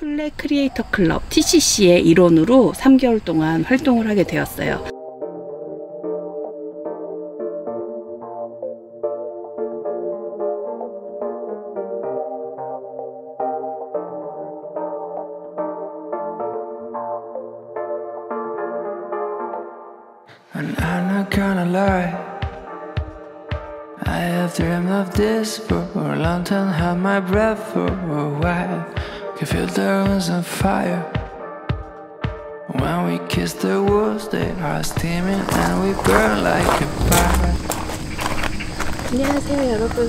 툴레 크리에이터 클럽 TCC의 일원으로 3개월 동안 활동을 하게 되었어요. And I'm not gonna lie, I have dreamed of this for a long time, held my breath for a while. Can feel the rooms on fire. When we kiss the walls, they are steaming and we burn like a fire. 안녕하세요 여러분.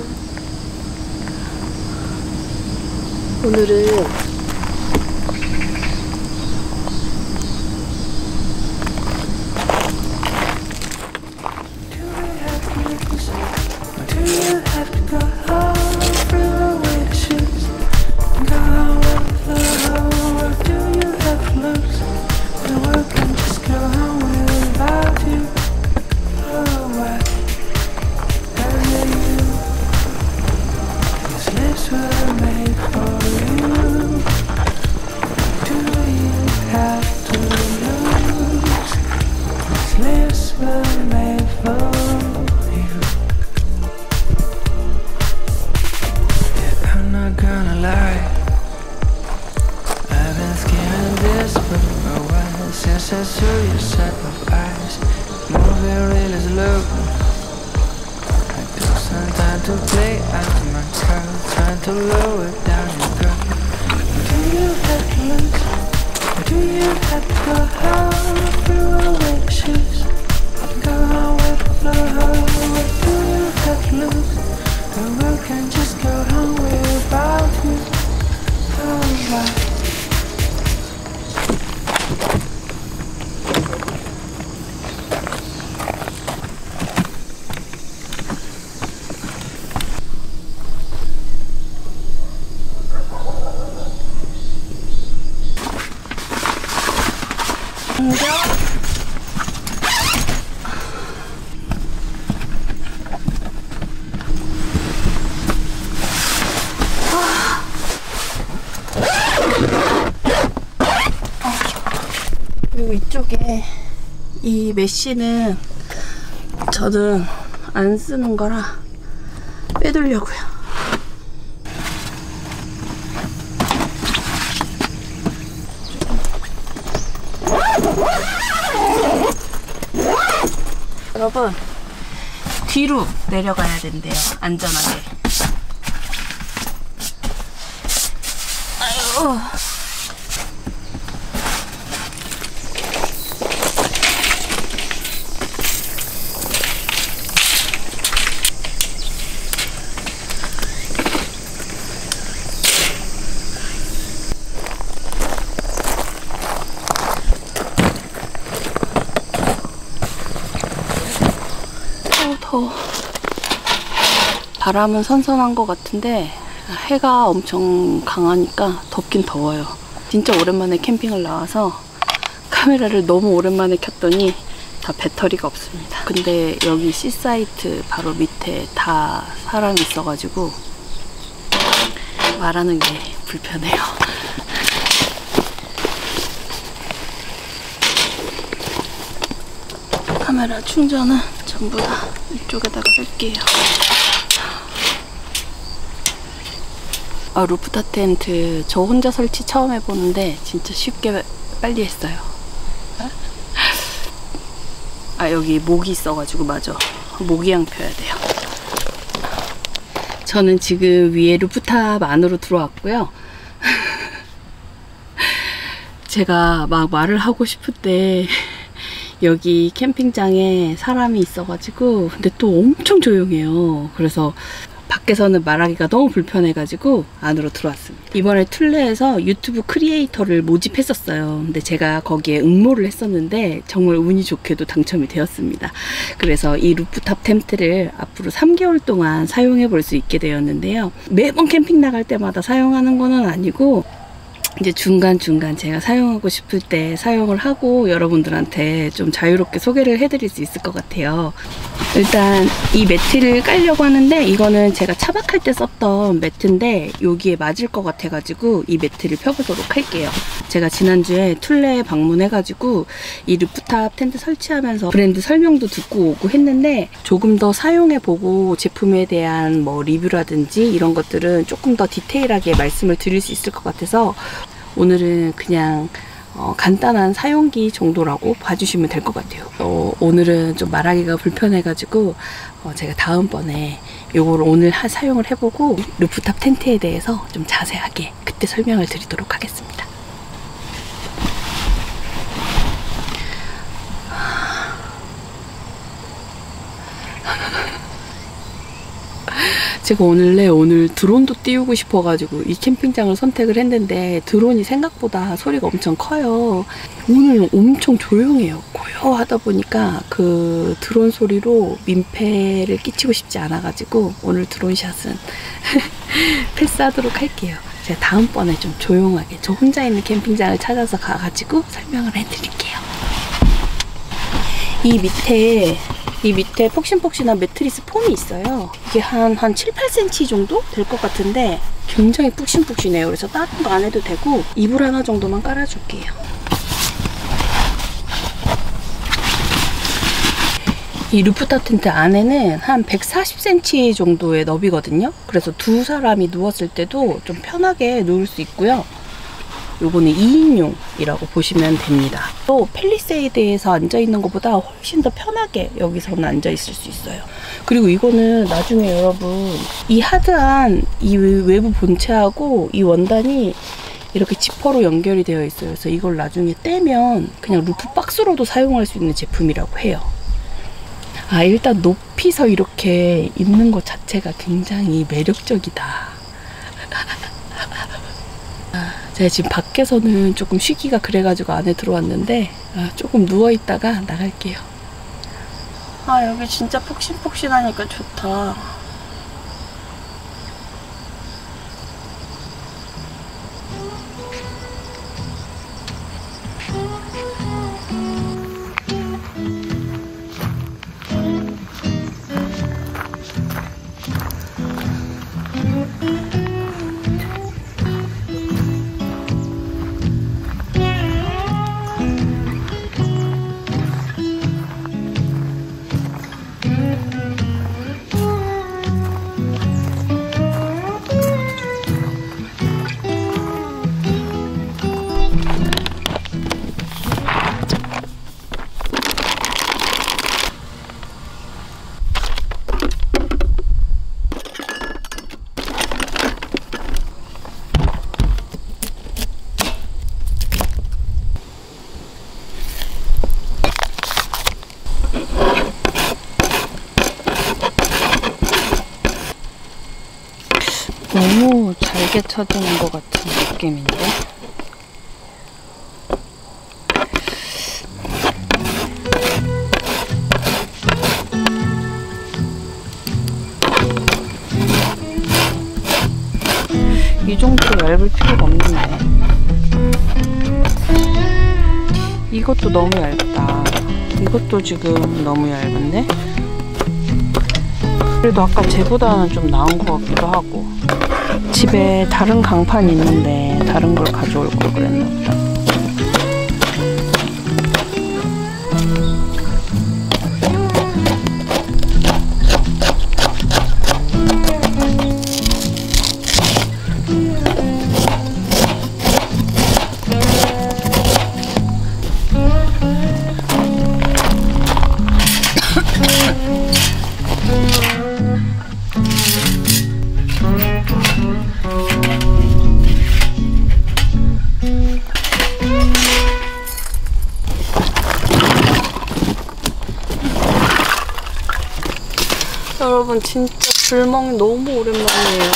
오늘은 since I saw your set of eyes, moving really slow. I took some time to play out my cards, trying to lower down your guard. Do you have to lose? Or do you have to go home? Throw away the shoes, go on with the flow. What do you have to lose? The world can just go on without you. Oh, why? 그리고 이쪽에 이 메쉬는 저는 안 쓰는 거라 빼두려고요. 여러분, 뒤로 내려가야 된대요. 안전하게. 아유. 더워. 바람은 선선한 것 같은데 해가 엄청 강하니까 덥긴 더워요. 진짜 오랜만에 캠핑을 나와서 카메라를 너무 오랜만에 켰더니 다 배터리가 없습니다. 근데 여기 C사이트 바로 밑에 다 사람이 있어가지고 말하는 게 불편해요. 카메라 충전은 전부 다 이쪽에다가 할게요. 루프탑 텐트 저 혼자 설치 처음 해보는데 진짜 쉽게 빨리 했어요. 여기 모기 있어가지고 맞아. 모기향 펴야 돼요. 저는 지금 위에 루프탑 안으로 들어왔고요. 제가 막 말을 하고 싶을 때 여기 캠핑장에 사람이 있어가지고 근데 또 엄청 조용해요. 그래서 밖에서는 말하기가 너무 불편해가지고 안으로 들어왔습니다. 이번에 툴레에서 유튜브 크리에이터를 모집했었어요. 근데 제가 거기에 응모를 했었는데 정말 운이 좋게도 당첨이 되었습니다. 그래서 이 루프탑 텐트를 앞으로 3개월 동안 사용해 볼 수 있게 되었는데요. 매번 캠핑 나갈 때마다 사용하는 거는 아니고 이제 중간중간 제가 사용하고 싶을 때 사용을 하고 여러분들한테 좀 자유롭게 소개를 해드릴 수 있을 것 같아요. 일단 이 매트를 깔려고 하는데 이거는 제가 차박할 때 썼던 매트인데 여기에 맞을 것 같아가지고 이 매트를 펴보도록 할게요. 제가 지난주에 툴레 방문해가지고 이 루프탑 텐트 설치하면서 브랜드 설명도 듣고 오고 했는데 조금 더 사용해보고 제품에 대한 뭐 리뷰라든지 이런 것들은 조금 더 디테일하게 말씀을 드릴 수 있을 것 같아서 오늘은 그냥 간단한 사용기 정도라고 봐주시면 될 것 같아요. 오늘은 좀 말하기가 불편해가지고 제가 다음번에 요거를 오늘 사용을 해보고 루프탑 텐트에 대해서 좀 자세하게 그때 설명을 드리도록 하겠습니다. 제가 오늘 드론도 띄우고 싶어가지고 이 캠핑장을 선택을 했는데 드론이 생각보다 소리가 엄청 커요. 오늘 엄청 조용해요. 고요하다 보니까 그 드론 소리로 민폐를 끼치고 싶지 않아가지고 오늘 드론샷은 패스하도록 할게요. 제가 다음번에 좀 조용하게 저 혼자 있는 캠핑장을 찾아서 가가지고 설명을 해드릴게요. 이 밑에 폭신폭신한 매트리스 폼이 있어요. 이게 한 7, 8cm 정도 될 것 같은데 굉장히 푹신푹신해요. 그래서 다른 거 안 해도 되고 이불 하나 정도만 깔아줄게요. 이 루프탑 텐트 안에는 한 140cm 정도의 너비거든요. 그래서 두 사람이 누웠을 때도 좀 편하게 누울 수 있고요. 요거는 2인용이라고 보시면 됩니다. 또 팰리세이드에서 앉아있는 것보다 훨씬 더 편하게 여기서는 앉아있을 수 있어요. 그리고 이거는 나중에 여러분 이 하드한 이 외부 본체하고 이 원단이 이렇게 지퍼로 연결이 되어 있어요. 그래서 이걸 나중에 떼면 그냥 루프 박스로도 사용할 수 있는 제품이라고 해요. 일단 높이서 이렇게 입는 것 자체가 굉장히 매력적이다. 제가 지금 밖에서는 조금 쉬기가 그래가지고 안에 들어왔는데 조금 누워있다가 나갈게요. 여기 진짜 폭신폭신하니까 좋다. 너무 잘게 쳐지는 것 같은 느낌인데? 이 정도로 얇을 필요가 없는데. 이것도 너무 얇다. 이것도 지금 너무 얇은데? 그래도 아까 쟤보다는 좀 나은 것 같기도 하고. 집에 다른 강판이 있는데 다른 걸 가져올 걸 그랬나 보다. 여러분 진짜 불멍 너무 오랜만이에요.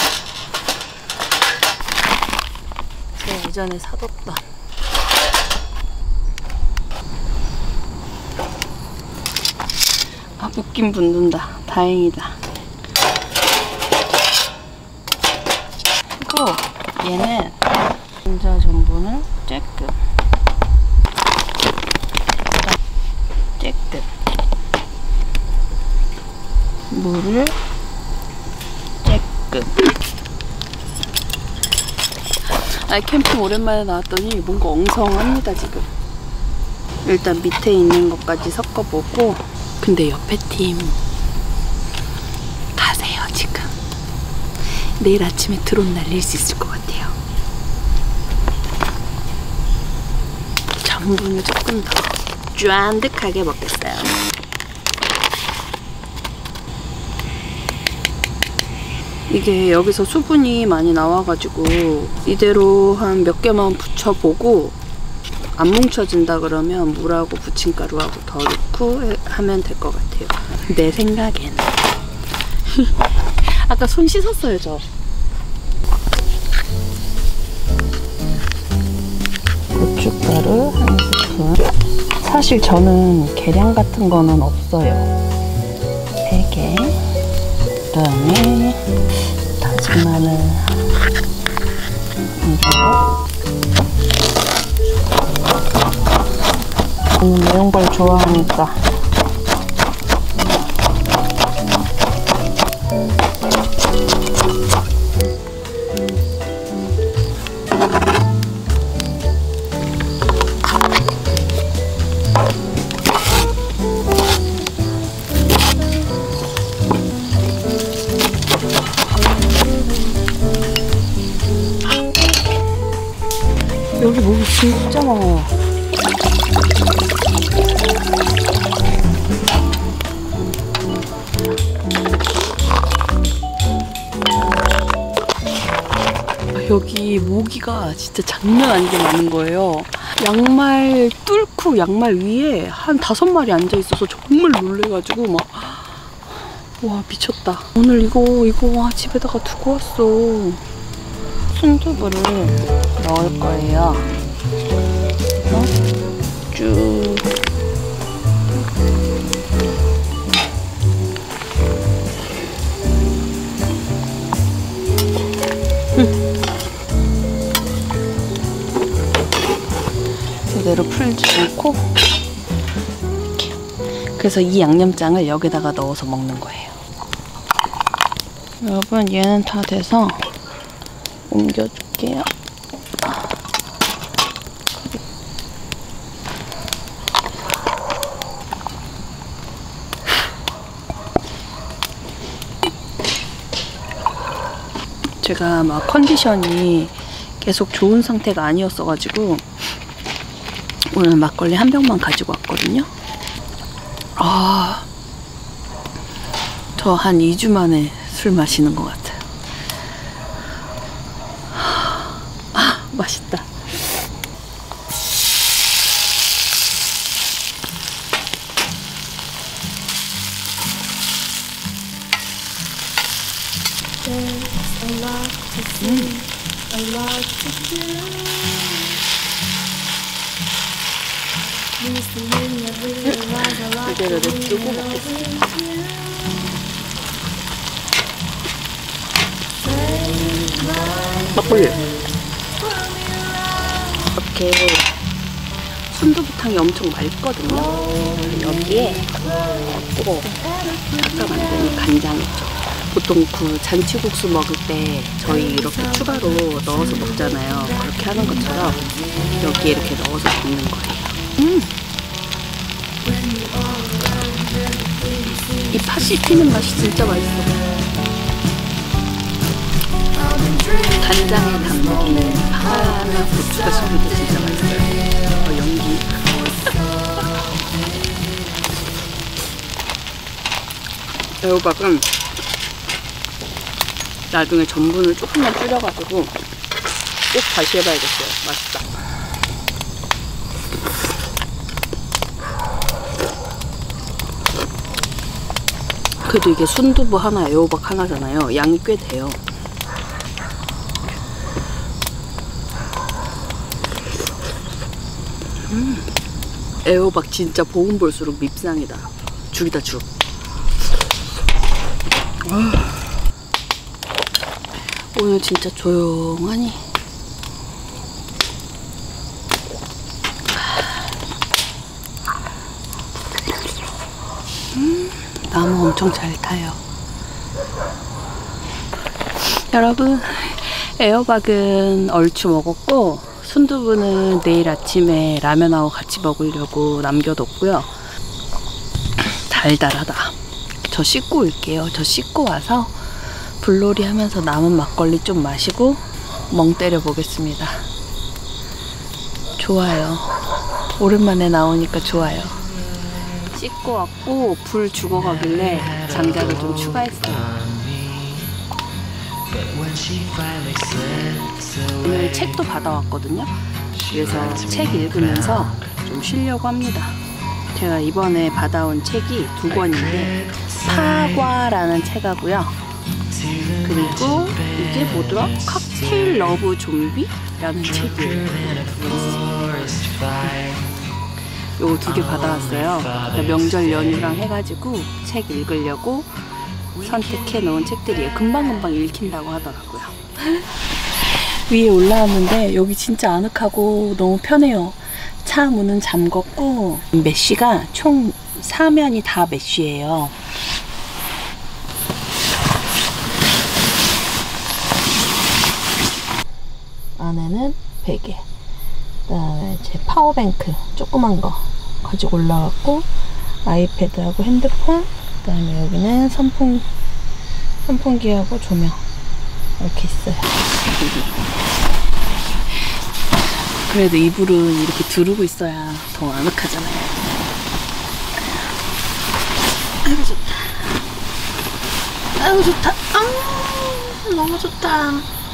제가 예전에 사뒀던 붓긴 붙는다. 다행이다. 그리고 얘는 감자 전분을 쬐끔 물을 쬐끔. 캠핑 오랜만에 나왔더니 뭔가 엉성합니다 지금. 일단 밑에 있는 것까지 섞어보고. 근데 옆에 팀 가세요 지금. 내일 아침에 드론 날릴 수 있을 것 같아요. 전분을 조금 더 쫀득하게 먹겠어요. 이게 여기서 수분이 많이 나와가지고 이대로 한 몇 개만 붙여보고 안 뭉쳐진다 그러면 물하고 부침가루하고 더 넣고 하면 될 것 같아요. 내 생각엔. 아까 손 씻었어요 저. 고춧가루 한 스푼. 사실 저는 계량 같은 거는 없어요. 3개. 그다음에 다진 마늘 저는 매운 걸 좋아하니까. 여기 목이 진짜 많아요. 여기 모기가 진짜 장난 아니게 많은 거예요. 양말 뚫고 양말 위에 한 5마리 앉아있어서 정말 놀래가지고 막 와 미쳤다. 오늘 이거 집에다가 두고 왔어. 순두부를 넣을 거예요. 쭉. 제대로 풀지 않고 이렇게. 그래서 이 양념장을 여기다가 넣어서 먹는 거예요. 여러분 얘는 다 돼서 옮겨줄게요. 제가 막 컨디션이 계속 좋은 상태가 아니었어가지고 오늘 막걸리 한 병만 가지고 왔거든요. 저 한 2주 만에 술 마시는 것 같아요. 맛있다. 이대로 냅두고 먹겠습니다. 막걸리. 이렇게 순두부탕이 엄청 맑거든요. 여기에 또 아까 만든 간장 있죠. 보통 그 잔치국수 먹을 때 저희 이렇게 추가로 넣어서 먹잖아요. 그렇게 하는 것처럼 여기에 이렇게 넣어서 먹는 거예요. 이 팥이 튀는 맛이 진짜 맛있어. 간장에 담긴 파나 고추가 씹을 때 진짜 맛있어요. 연기. 애호박은 나중에 전분을 조금만 줄여가지고 꼭 다시 해봐야겠어요. 맛있다. 그래도 이게 순두부 하나, 애호박 하나잖아요. 양이 꽤 돼요. 애호박 진짜 보면 볼수록 밉상이다. 죽이다 죽. 오늘 진짜 조용하니 엄청 잘 타요. 여러분, 애호박은 얼추 먹었고 순두부는 내일 아침에 라면하고 같이 먹으려고 남겨뒀고요. 달달하다. 저 씻고 올게요. 저 씻고 와서 불놀이 하면서 남은 막걸리 좀 마시고 멍 때려 보겠습니다. 좋아요. 오랜만에 나오니까 좋아요. 씻고 왔고 불 죽어가길래 장작을 좀 추가했어요. 오늘 책도 받아왔거든요. 그래서 책 읽으면서 좀 쉬려고 합니다. 제가 이번에 받아온 책이 2권인데 파과라는 책하고요. 그리고 이게 뭐더라? 칵테일 러브 좀비라는 책이에요. 요거 2개 받아왔어요. 명절 연휴랑 해가지고 책 읽으려고 선택해 놓은 책들이에요. 금방금방 읽힌다고 하더라고요. 위에 올라왔는데 여기 진짜 아늑하고 너무 편해요. 차 문은 잠궜고 메쉬가 총 4면이 다 메쉬예요. 안에는 베개, 그다음에 제 파워뱅크 조그만 거 가지고 올라왔고 아이패드하고 핸드폰, 그다음에 여기는 선풍기하고 조명 이렇게 있어요. 그래도 이불은 이렇게 두르고 있어야 더 아늑하잖아요. 아이고 좋다. 아이고 좋다. 아, 너무 좋다.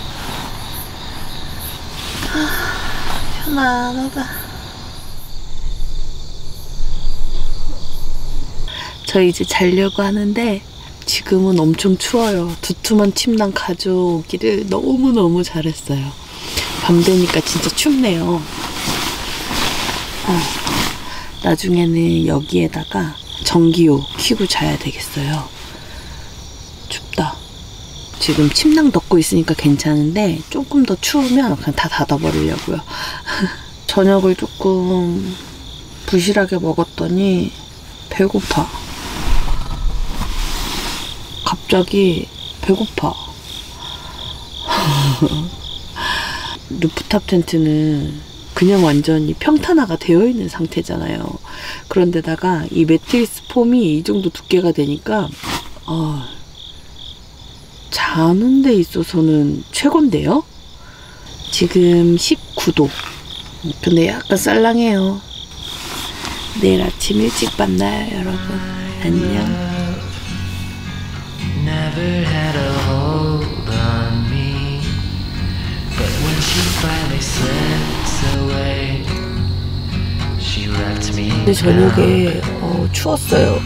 편안하다. 저 이제 자려고 하는데 지금은 엄청 추워요. 두툼한 침낭 가져오기를 너무너무 잘했어요. 밤 되니까 진짜 춥네요. 나중에는 여기에다가 전기요 켜고 자야 되겠어요. 춥다. 지금 침낭 덮고 있으니까 괜찮은데 조금 더 추우면 그냥 다 닫아버리려고요. 저녁을 조금 부실하게 먹었더니 배고파. 갑자기 배고파. 루프탑 텐트는 그냥 완전히 평탄화가 되어 있는 상태잖아요. 그런데다가 이 매트리스 폼이 이 정도 두께가 되니까 자는 데 있어서는 최고인데요. 지금 19도. 근데 약간 쌀랑해요. 내일 아침 일찍 만나요, 여러분. 안녕. Never had a hold on me, but when she finally slipped away, she left me. 근데 저녁에 추웠어요.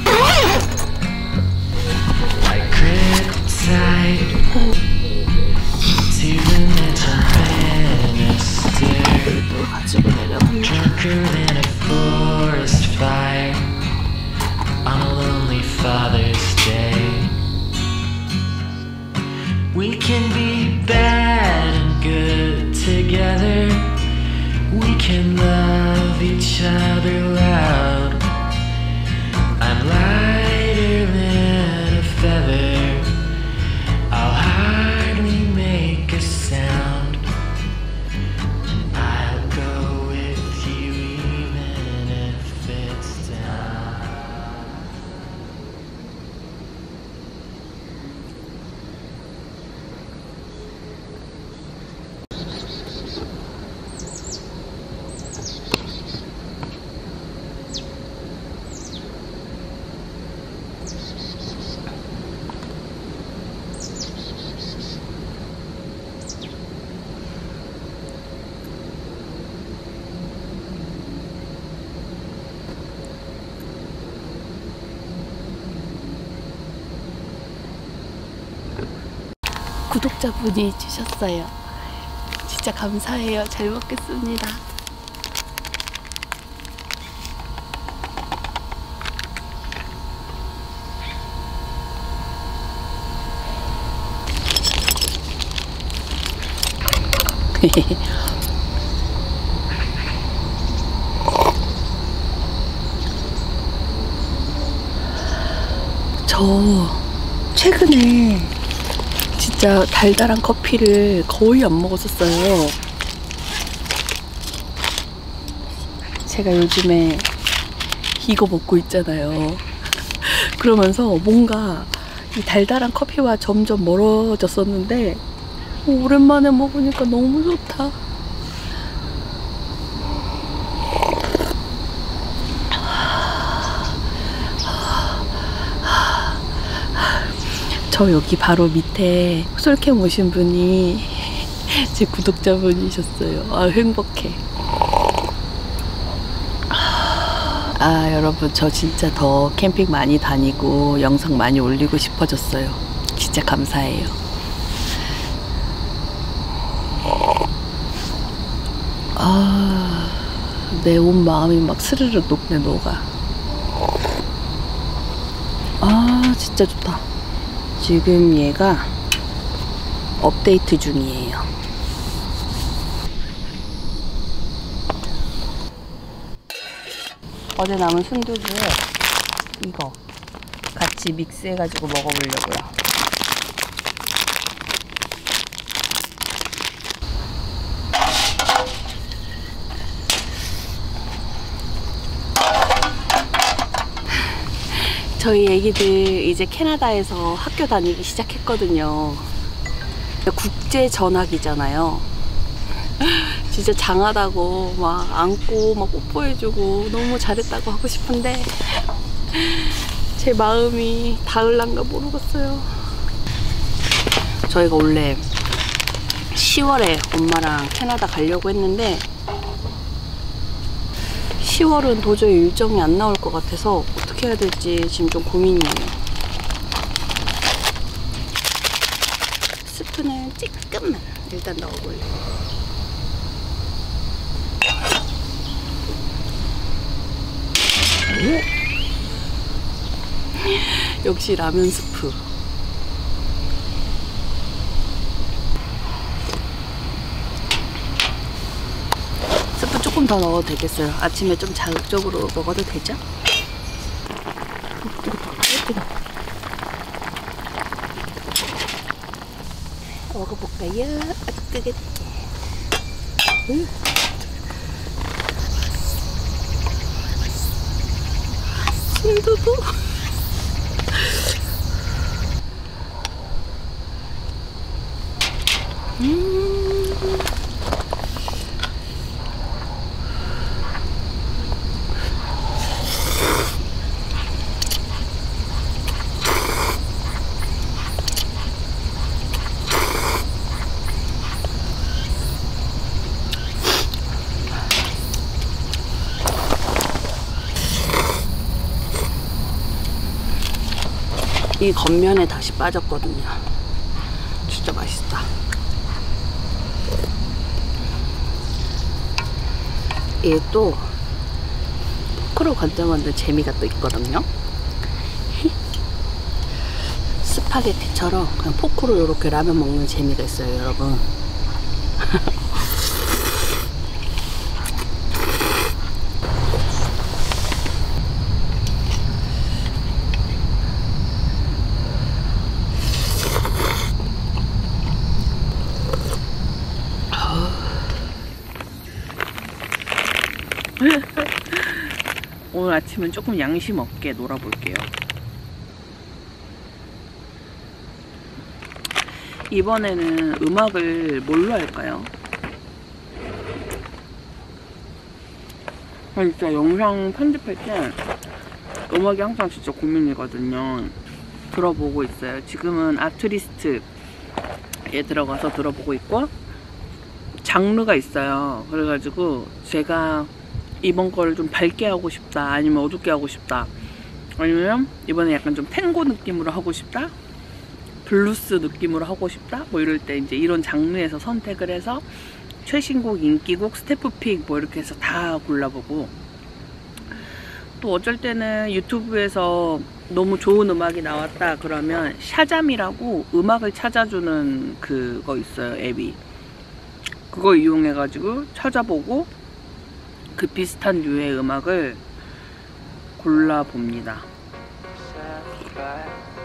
Like kryptonite to the mansion banister, drunker than a forest fire on a lonely Father's Day. We can be bad and good together. We can love each other loud. I'm lighter than a feather. I'll hardly make a sound. I'll go with you even if it's down. 구독자분이 주셨어요. 진짜 감사해요. 잘 먹겠습니다. 저 최근에 진짜 달달한 커피를 거의 안 먹었었어요. 제가 요즘에 이거 먹고 있잖아요. 그러면서 뭔가 이 달달한 커피와 점점 멀어졌었는데 오랜만에 먹으니까 너무 좋다. 저 여기 바로 밑에 솔캠 오신 분이 제 구독자분이셨어요. 아, 행복해. 아, 여러분, 저 진짜 더 캠핑 많이 다니고 영상 많이 올리고 싶어졌어요. 진짜 감사해요. 아, 내 온 마음이 막 스르르 녹아. 아, 진짜 좋다. 지금 얘가 업데이트 중이에요. 어제 남은 순두부 이거 같이 믹스해가지고 먹어보려고요. 저희 애기들 이제 캐나다에서 학교 다니기 시작했거든요. 국제 전학이잖아요. 진짜 장하다고 막 안고 막 뽀뽀해주고 너무 잘했다고 하고 싶은데 제 마음이 닿을란가 모르겠어요. 저희가 원래 10월에 엄마랑 캐나다 가려고 했는데 10월은 도저히 일정이 안 나올 것 같아서 어떻게 해야 될지 지금 좀 고민이에요. 스프는 조금만 일단 넣어볼래요. 역시 라면 스프. 스프 조금 더 넣어도 되겠어요. 아침에 좀 자극적으로 먹어도 되죠? 뜨거워. 먹어볼까요? 아, 뜨겁게. 순두부. 이 겉면에 다시 빠졌거든요. 진짜 맛있다. 이게 또 포크로 건져 먹는 재미가 또 있거든요. 스파게티처럼 그냥 포크로 이렇게 라면 먹는 재미가 있어요, 여러분. 오늘 아침은 조금 양심 없게 놀아볼게요. 이번에는 음악을 뭘로 할까요? 진짜 영상 편집할 때 음악이 항상 진짜 고민이거든요. 들어보고 있어요. 지금은 아트리스트에 들어가서 들어보고 있고, 장르가 있어요. 그래가지고 제가 이번 거를 좀 밝게 하고 싶다, 아니면 어둡게 하고 싶다, 아니면 이번에 약간 좀 탱고 느낌으로 하고 싶다, 블루스 느낌으로 하고 싶다, 뭐 이럴 때 이제 이런 장르에서 선택을 해서 최신곡, 인기곡, 스태프픽 뭐 이렇게 해서 다 골라보고, 또 어쩔 때는 유튜브에서 너무 좋은 음악이 나왔다 그러면 샤잠이라고 음악을 찾아주는 그거 있어요, 앱이. 그거 이용해가지고 찾아보고 그 비슷한 류의 음악을 골라봅니다.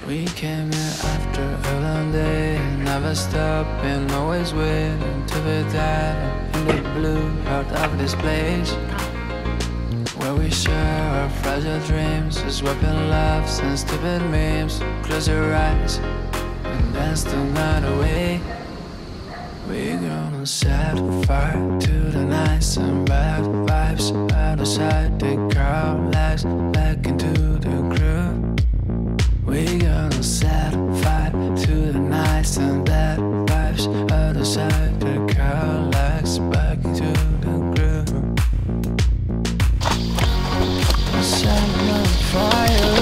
We came here after a long day, never stopping, always waiting to be there in the blue out of this place, where we share our fragile dreams, swapping laughs and stupid memes. Close your eyes and dance the night away. We're gonna set fire to the nights and bad vibes out of sight. Take our lives back into the groove. We're gonna set fire to the nights and bad vibes out of sight. Take our lives back into the groove. Set on fire.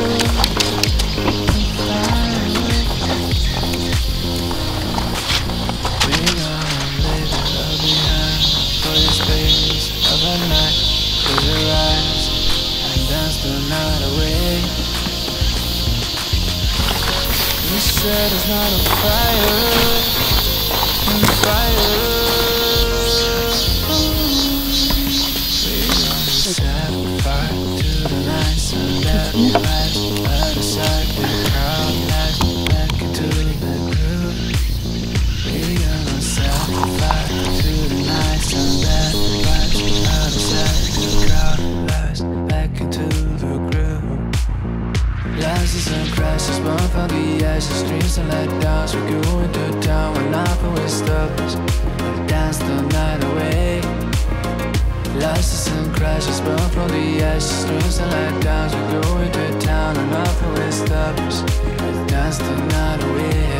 Set us not on fire, on fire. We're gonna set fire to the nights and bad vibes out of sight. The crowd lights back into the groove. We're gonna set fire to the nights and bad vibes out of sight. The crowd lights back into the groove. Glasses and crashes, born from the ashes, dreams and letdowns. We go into town when nothing will stop us. We dance the night away. Glasses and crashes, born from the ashes, dreams and letdowns. We go into town and nothing will stop us. We dance the night away.